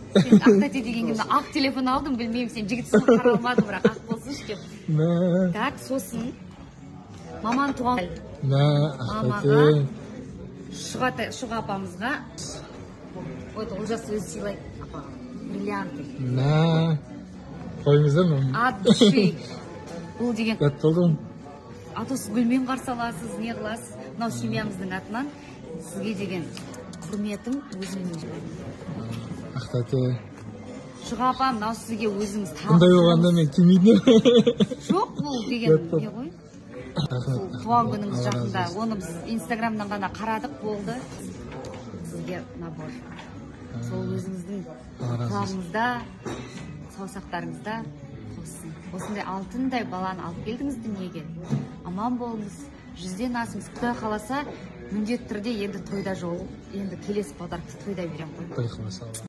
Сен ақтате дегенге ақ телефон алдым, білмеймін, сен жігітсің қара алмадым, бірақ ақ болсыншы деп. Так, сосын маман туған мамаға Шуға апамызға олжас өзі сыйлайды апаға бриллианты. Қойыңыздар ма? От души. Бұл деген Тәтті болды ғой. атосы гүлмен қарсы аласыз, не қыласыз? Мынау семьямыздың атынан сізге деген құрметім өзімнің. Ақтате. Шуға апам, мынау сізге өзіңіз Бұндай болғанда мен келмейтін. Жоқ, бұл деген не ғой? Туған күніңіз жақында. Оны біз инстаграмнан ғана қарадық, болды. Сізге набор. Сол өзіңіздің құлағыңызда, саусақтарыңызда қосын. Осындай алтындай баланы алып келдіңіз дүниеге. Аман болыңыз, 100-ден асыңыз. Құдай қаласа, міндетті түрде енді тойда жол, енді келесі подаркты тойда берем ғой.